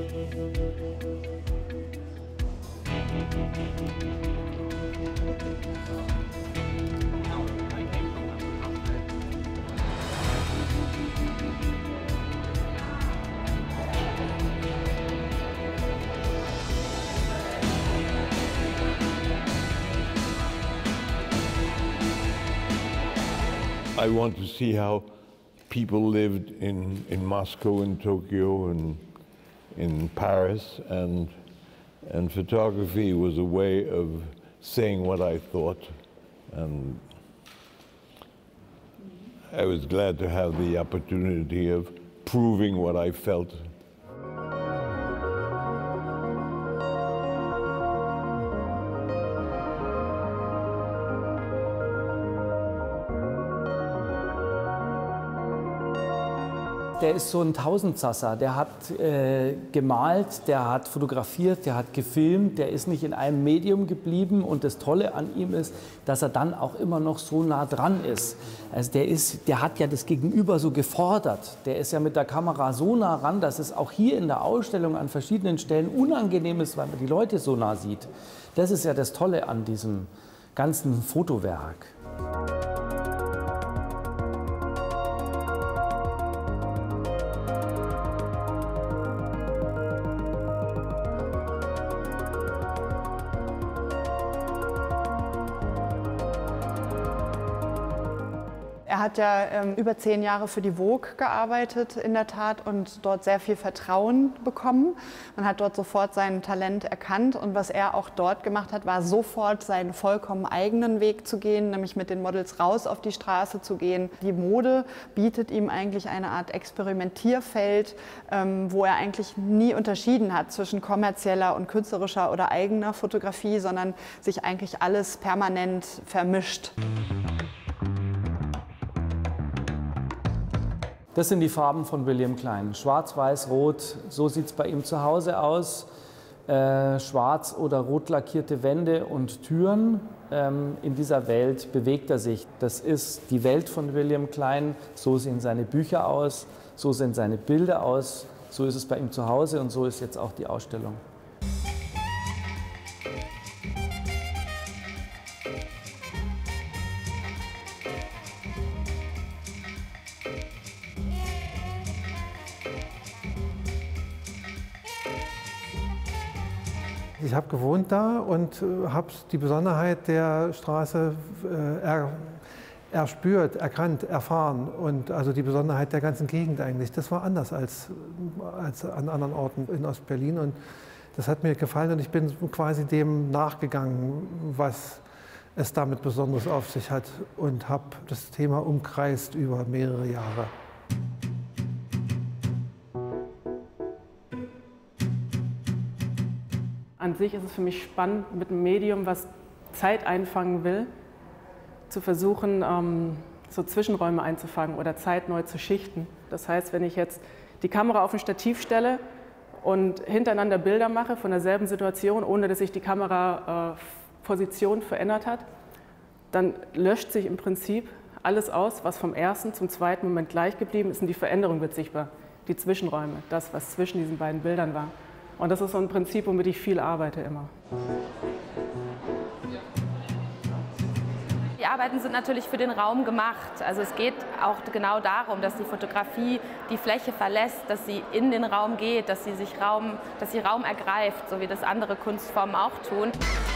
I want to see how people lived in Moscow and Tokyo and in Paris, and photography was a way of saying what I thought, and I was glad to have the opportunity of proving what I felt. Der ist so ein Tausendsasser. Der hat gemalt, der hat fotografiert, der hat gefilmt, der ist nicht in einem Medium geblieben. Und das Tolle an ihm ist, dass er dann auch immer noch so nah dran ist. Also der hat ja das Gegenüber so gefordert. Der ist ja mit der Kamera so nah ran, dass es auch hier in der Ausstellung an verschiedenen Stellen unangenehm ist, weil man die Leute so nah sieht. Das ist ja das Tolle an diesem ganzen Fotowerk. Er hat ja über 10 Jahre für die Vogue gearbeitet, in der Tat, und dort sehr viel Vertrauen bekommen. Man hat dort sofort sein Talent erkannt, und was er auch dort gemacht hat, war sofort seinen vollkommen eigenen Weg zu gehen, nämlich mit den Models raus auf die Straße zu gehen. Die Mode bietet ihm eigentlich eine Art Experimentierfeld, wo er eigentlich nie unterschieden hat zwischen kommerzieller und künstlerischer oder eigener Fotografie, sondern sich eigentlich alles permanent vermischt. Das sind die Farben von William Klein. Schwarz, Weiß, Rot, so sieht es bei ihm zu Hause aus. Schwarz oder rot lackierte Wände und Türen. In dieser Welt bewegt er sich. Das ist die Welt von William Klein. So sehen seine Bücher aus, so sehen seine Bilder aus. So ist es bei ihm zu Hause, und so ist jetzt auch die Ausstellung. Ich habe gewohnt da und habe die Besonderheit der Straße erspürt, erkannt, erfahren, und also die Besonderheit der ganzen Gegend eigentlich. Das war anders als an anderen Orten in Ostberlin, und das hat mir gefallen, und ich bin quasi dem nachgegangen, was es damit Besonderes auf sich hat, und habe das Thema umkreist über mehrere Jahre. An sich ist es für mich spannend, mit einem Medium, was Zeit einfangen will, zu versuchen, so Zwischenräume einzufangen oder Zeit neu zu schichten. Das heißt, wenn ich jetzt die Kamera auf ein Stativ stelle und hintereinander Bilder mache von derselben Situation, ohne dass sich die Kameraposition verändert hat, dann löscht sich im Prinzip alles aus, was vom ersten zum zweiten Moment gleich geblieben ist, und die Veränderung wird sichtbar, die Zwischenräume, das, was zwischen diesen beiden Bildern war. Und das ist so ein Prinzip, womit ich viel arbeite immer. Die Arbeiten sind natürlich für den Raum gemacht. Also es geht auch genau darum, dass die Fotografie die Fläche verlässt, dass sie in den Raum geht, dass sie Raum ergreift, so wie das andere Kunstformen auch tun.